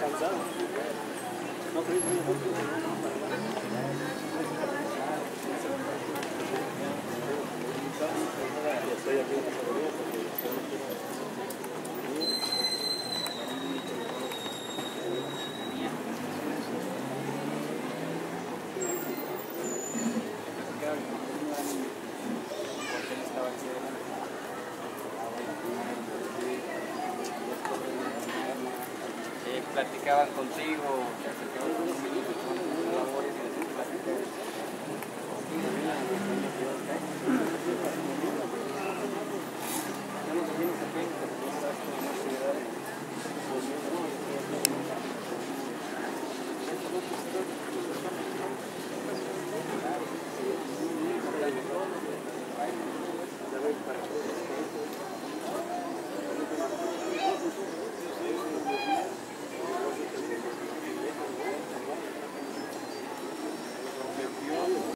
cansado. No, pero es muy estoy aquí en la familia porque yo no quiero... Platicaban contigo, se acercaban con los labores y les platicaban.